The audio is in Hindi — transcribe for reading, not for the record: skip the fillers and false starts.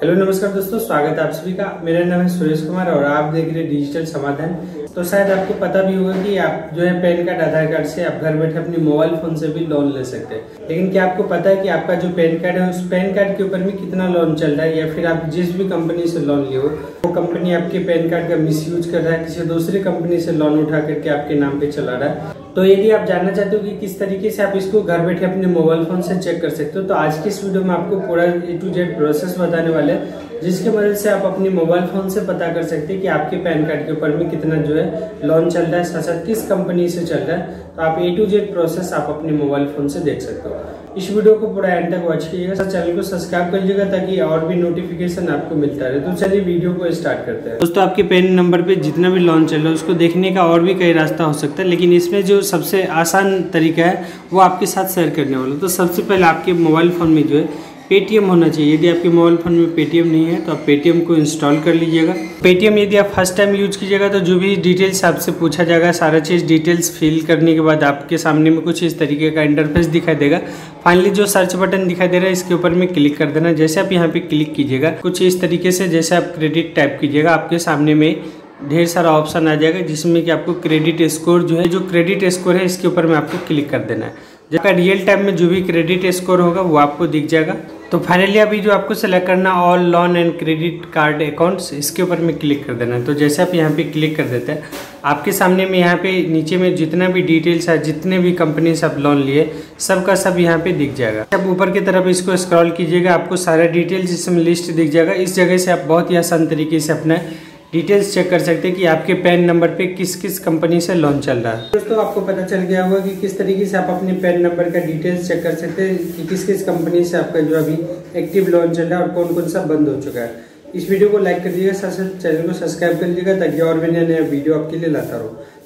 हेलो नमस्कार दोस्तों, स्वागत है आप सभी का। मेरा नाम है सुरेश कुमार और आप देख रहे हैं डिजिटल समाधान। तो शायद आपको पता भी होगा कि आप जो है पैन कार्ड, आधार कार्ड से आप घर बैठे अपने मोबाइल फोन से भी लोन ले सकते हैं। लेकिन क्या आपको पता है कि आपका जो पैन कार्ड है उस पैन कार्ड के ऊपर में कितना लोन चल रहा है, या फिर आप जिस भी कंपनी से लोन लिए हो वो कंपनी आपके पैन कार्ड का मिसयूज कर रहा है, किसी दूसरी कंपनी से लोन उठा करके आपके नाम पे चला रहा है। तो यदि आप जानना चाहते हो कि किस तरीके से आप इसको घर बैठे अपने मोबाइल फोन से चेक कर सकते हो, तो आज की इस वीडियो में आपको पूरा A to Z प्रोसेस बताने वाले हैं, जिसके मदद से आप अपने मोबाइल फोन से पता कर सकते हैं कि आपके पैन कार्ड के ऊपर में कितना जो है लोन चल रहा है, साथ साथ किस कंपनी से चल रहा है। तो आप A to Z प्रोसेस आप अपने मोबाइल फोन से देख सकते हो। इस वीडियो को पूरा एंड तक वॉच कीजिएगा, चैनल को सब्सक्राइब कर लीजिएगा ताकि और भी नोटिफिकेशन आपको मिलता रहे। तो चलिए वीडियो को स्टार्ट करते हैं। दोस्तों, आपके पैन नंबर पे जितना भी लोन चल रहा है उसको देखने का और भी कई रास्ता हो सकता है, लेकिन इसमें जो सबसे आसान तरीका है वो आपके साथ शेयर करने वाला। तो सबसे पहले आपके मोबाइल फोन में जो है पेटीएम होना चाहिए। यदि आपके मोबाइल फोन में पेटीएम नहीं है तो आप पेटीएम को इंस्टॉल कर लीजिएगा। पेटीएम यदि आप फर्स्ट टाइम यूज कीजिएगा तो जो भी डिटेल्स आपसे पूछा जाएगा, सारा चीज़ डिटेल्स फिल करने के बाद आपके सामने में कुछ इस तरीके का इंटरफेस दिखाई देगा। फाइनली जो सर्च बटन दिखाई दे रहा है इसके ऊपर में क्लिक कर देना। जैसे आप यहाँ पे क्लिक कीजिएगा कुछ इस तरीके से, जैसे आप क्रेडिट टाइप कीजिएगा आपके सामने में ढेर सारा ऑप्शन आ जाएगा, जिसमें कि आपको क्रेडिट स्कोर जो है, जो क्रेडिट स्कोर है इसके ऊपर में आपको क्लिक कर देना है। जब रियल टाइम में जो भी क्रेडिट स्कोर होगा वो आपको दिख जाएगा। तो फाइनली अभी जो आपको सेलेक्ट करना all loan and credit card accounts, इसके ऊपर में क्लिक कर देना है। तो जैसे आप यहाँ पे क्लिक कर देते हैं आपके सामने में यहाँ पे नीचे में जितना भी डिटेल्स है, जितने भी कंपनी से आप लोन लिए सब का सब यहाँ पे दिख जाएगा। आप ऊपर की तरफ इसको स्क्रॉल कीजिएगा, आपको सारा डिटेल्स इसमें लिस्ट दिख जाएगा। इस जगह से आप बहुत ही आसान तरीके से अपना डिटेल्स चेक कर सकते हैं कि आपके पैन नंबर पे किस किस कंपनी से लोन चल रहा है। दोस्तों, आपको पता चल गया होगा कि किस तरीके से आप अपने पैन नंबर का डिटेल्स चेक कर सकते हैं कि किस किस कंपनी से आपका जो अभी एक्टिव लोन चल रहा है और कौन कौन सा बंद हो चुका है। इस वीडियो को लाइक कर दीजिएगा, साथ साथ चैनल को सब्सक्राइब कर लीजिएगा ताकि और भी नया नया वीडियो आपके लिए लाता रहूँ।